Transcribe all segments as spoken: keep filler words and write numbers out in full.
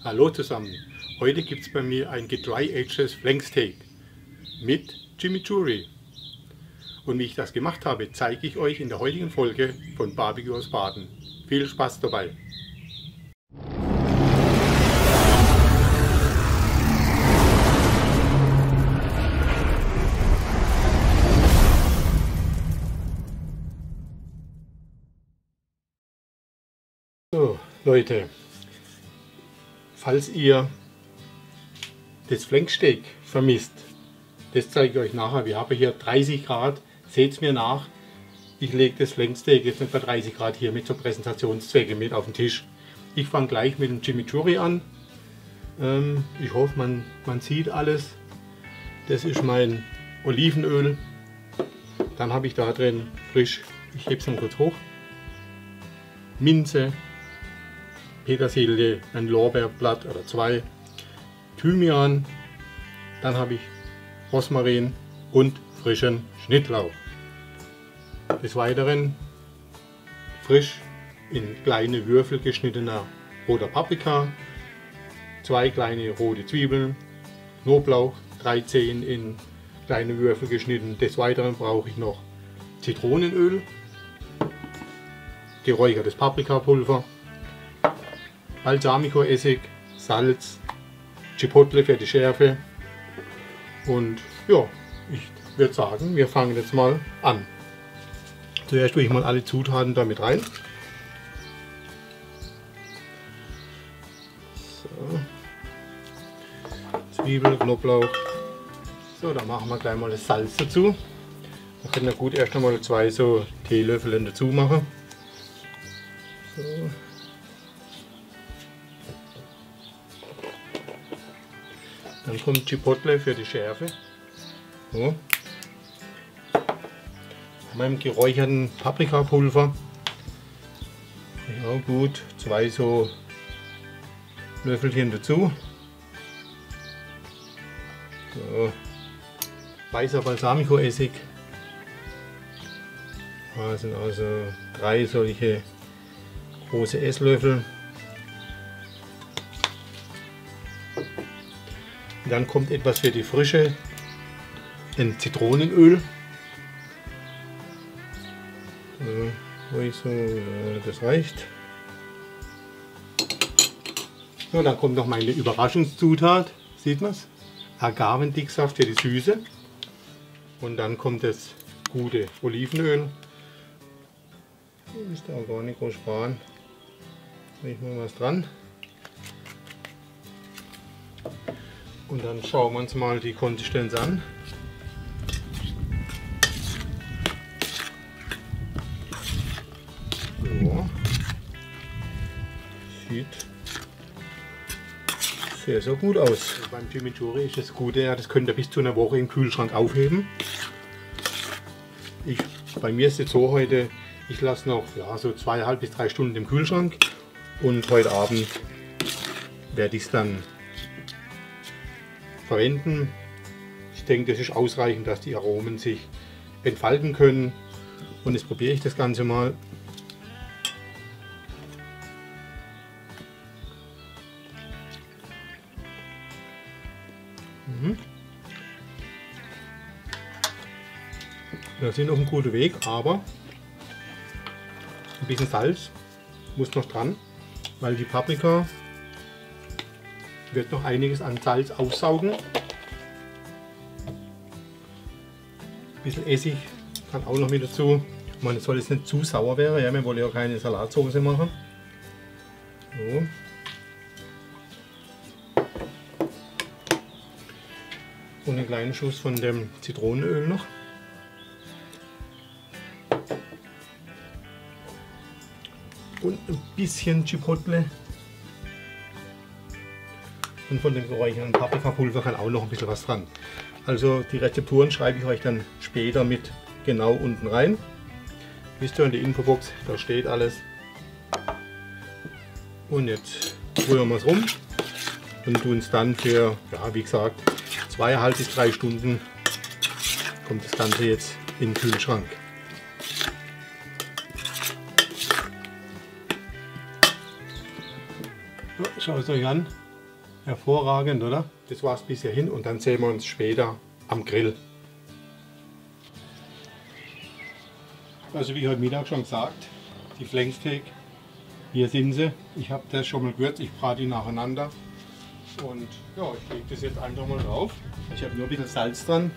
Hallo zusammen, heute gibt es bei mir ein gedry-aged Flanksteak mit Chimichurri. Und wie ich das gemacht habe, zeige ich euch in der heutigen Folge von Barbecue aus Baden. Viel Spaß dabei! So Leute, falls ihr das Flanksteak vermisst, das zeige ich euch nachher. Wir haben hier dreißig Grad, seht es mir nach. Ich lege das Flanksteak jetzt nicht bei dreißig Grad hier mit zur Präsentationszwecke mit auf den Tisch. Ich fange gleich mit dem Chimichurri an. Ähm, ich hoffe, man, man sieht alles. Das ist mein Olivenöl. Dann habe ich da drin frisch, ich hebe es mal kurz hoch, Minze, Petersilie, ein Lorbeerblatt oder zwei, Thymian, dann habe ich Rosmarin und frischen Schnittlauch. Des Weiteren frisch in kleine Würfel geschnittener roter Paprika, zwei kleine rote Zwiebeln, Knoblauch, drei Zehen in kleine Würfel geschnitten. Des Weiteren brauche ich noch Zitronenöl, geräuchertes Paprikapulver, Balsamico-Essig, Salz, Chipotle für die Schärfe und ja, ich würde sagen, wir fangen jetzt mal an. Zuerst tue ich mal alle Zutaten damit rein. So. Zwiebel, Knoblauch. So, dann machen wir gleich mal das Salz dazu. Da können wir gut erst einmal zwei so Teelöffel dazu machen. So. Dann kommt Chipotle für die Schärfe. So. Meinem geräucherten Paprikapulver. Ja gut, zwei so Löffelchen dazu. So. Weißer Balsamico-Essig. Das sind also drei solche große Esslöffel. Dann kommt etwas für die Frische, ein Zitronenöl. So, so, ja, das reicht. So, dann kommt noch meine Überraschungszutat, sieht man es? Agavendicksaft für die Süße. Und dann kommt das gute Olivenöl. Ist auch gar nicht groß sparen. Da ich mal was dran. Und dann schauen wir uns mal die Konsistenz an. So. Sieht sehr, sehr gut aus. Beim Chimichurri ist das Gute, ja, das könnt ihr bis zu einer Woche im Kühlschrank aufheben. Ich, bei mir ist es so heute, ich lasse noch ja, so zweieinhalb bis drei Stunden im Kühlschrank und heute Abend werde ich es dann verwenden. Ich denke, das ist ausreichend, dass die Aromen sich entfalten können. Und jetzt probiere ich das Ganze mal. Mhm. Wir sind auf einem guten Weg, aber ein bisschen Salz muss noch dran, weil die Paprika wird noch einiges an Salz aufsaugen. Ein bisschen Essig kann auch noch mit dazu. Man soll es nicht zu sauer werden, ja, wir wollen ja keine Salatsauce machen. So. Und einen kleinen Schuss von dem Zitronenöl noch. Und ein bisschen Chipotle. Und von dem geräucherten Paprikapulver kann auch noch ein bisschen was dran. Also die Rezepturen schreibe ich euch dann später mit genau unten rein. Wisst ihr, in der Infobox, da steht alles. Und jetzt rühren wir es rum und tun es dann für, ja wie gesagt, zweieinhalb bis drei Stunden kommt das Ganze jetzt in den Kühlschrank. Schaut es euch an, Hervorragend, oder? Das war es bis hierhin und dann sehen wir uns später am Grill. Also wie heute Mittag schon gesagt, die Flanksteak, hier sind sie. Ich habe das schon mal gewürzt, ich brate die nacheinander. Und ja, ich lege das jetzt einfach mal drauf. Ich habe nur ein bisschen Salz dran.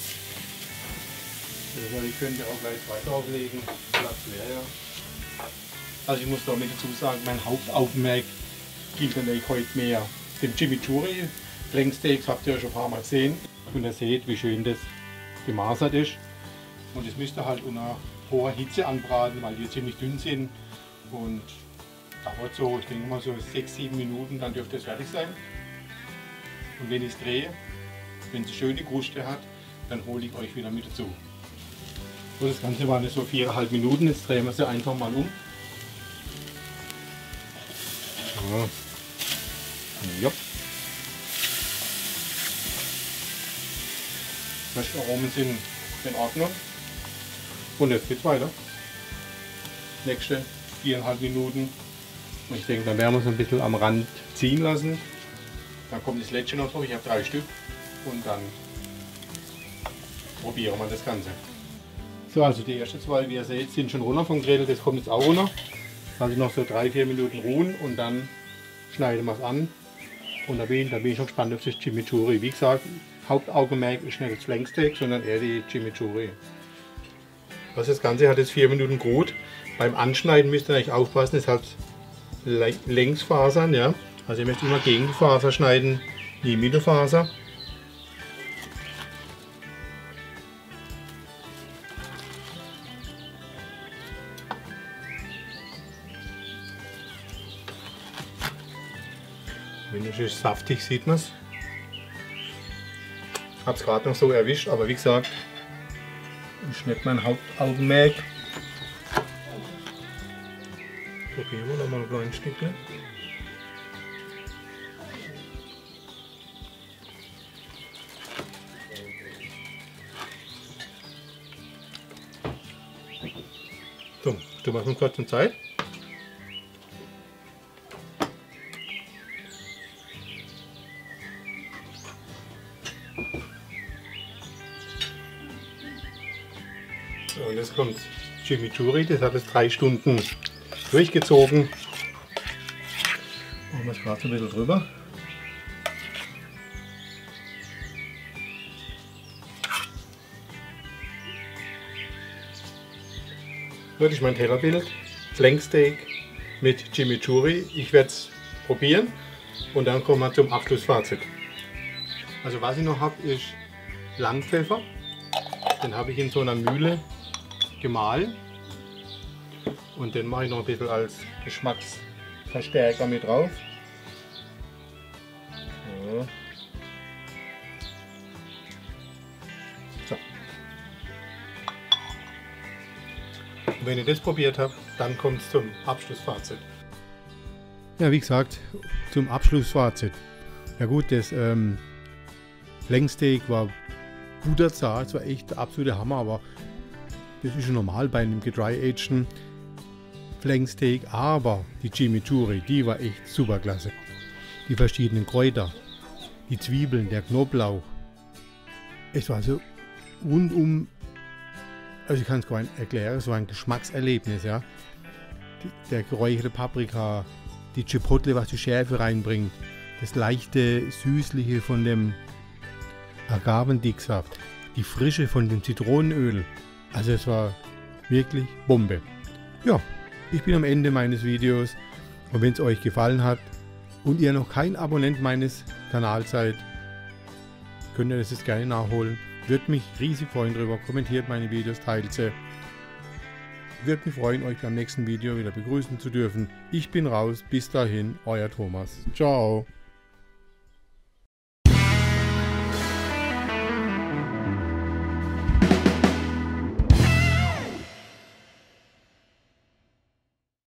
Also ich könnte auch gleich weiter auflegen. Platz leer, ja. Also ich muss damit dazu sagen, mein Hauptaugenmerk gilt natürlich heute mehr dem Chimichurri. Flanksteaks habt ihr ja schon ein paar Mal gesehen. Und ihr seht, wie schön das gemasert ist. Und das müsst ihr halt unter hoher Hitze anbraten, weil die ziemlich dünn sind. Und dauert so, ich denke mal so sechs sieben Minuten, dann dürfte es fertig sein. Und wenn ich es drehe, wenn es schöne Kruste hat, dann hole ich euch wieder mit dazu. So, das Ganze waren so viereinhalb Minuten, jetzt drehen wir sie einfach mal um. So. Ja. Die Aromen sind in Ordnung. Und jetzt geht's weiter. Nächste viereinhalb Minuten. Und ich denke, dann werden wir es ein bisschen am Rand ziehen lassen. Dann kommt das Lättchen noch drauf, ich habe drei Stück. Und dann probieren wir das Ganze. So, also die ersten zwei, wie ihr seht, sind schon runter vom Grill. Das kommt jetzt auch runter. Also noch so drei vier Minuten ruhen und dann schneiden wir es an. Und da bin, da bin ich schon gespannt auf das Chimichurri. Wie gesagt, Hauptaugenmerk ist nicht das Flanksteak, sondern eher die Chimichurri. Also das Ganze hat jetzt vier Minuten geruht. Beim Anschneiden müsst ihr eigentlich aufpassen, es hat Längsfasern. Ja? Also ihr müsst immer gegen die Faser schneiden, nie Mittelfaser. Wenn es ist saftig, sieht man es. Ich habe es gerade noch so erwischt, aber wie gesagt, ist nicht mein Hauptaugenmerk. Probieren wir noch mal ein kleines Stückchen. So, du machst uns kurz Zeit. So, und jetzt kommt Chimichurri, das hat es drei Stunden durchgezogen. Machen wir es gerade so ein bisschen drüber. Das ist mein Tellerbild. Flanksteak mit Chimichurri. Ich werde es probieren und dann kommen wir zum Abschlussfazit. Also was ich noch habe, ist Langpfeffer. Den habe ich in so einer Mühle gemahlen. Und den mache ich noch ein bisschen als Geschmacksverstärker mit drauf. So. So. Und wenn ihr das probiert habt, dann kommt es zum Abschlussfazit. Ja, wie gesagt, zum Abschlussfazit. Ja gut, das ähm, Flanksteak war guter zart, es war echt der absolute Hammer, aber das ist schon normal bei einem gedry-ageden Flanksteak, aber die Chimichurri, die war echt super klasse. Die verschiedenen Kräuter, die Zwiebeln, der Knoblauch, es war so rundum, also ich kann es gar nicht erklären, es war ein Geschmackserlebnis, ja. Der geräucherte Paprika, die Chipotle, was die Schärfe reinbringt, das leichte Süßliche von dem Agavendicksaft, die Frische von dem Zitronenöl, also es war wirklich Bombe. Ja. Ich bin am Ende meines Videos und wenn es euch gefallen hat und ihr noch kein Abonnent meines Kanals seid, könnt ihr das jetzt gerne nachholen. Würde mich riesig freuen darüber. Kommentiert meine Videos, teilt sie. Würde mich freuen, euch beim nächsten Video wieder begrüßen zu dürfen. Ich bin raus. Bis dahin, euer Thomas. Ciao.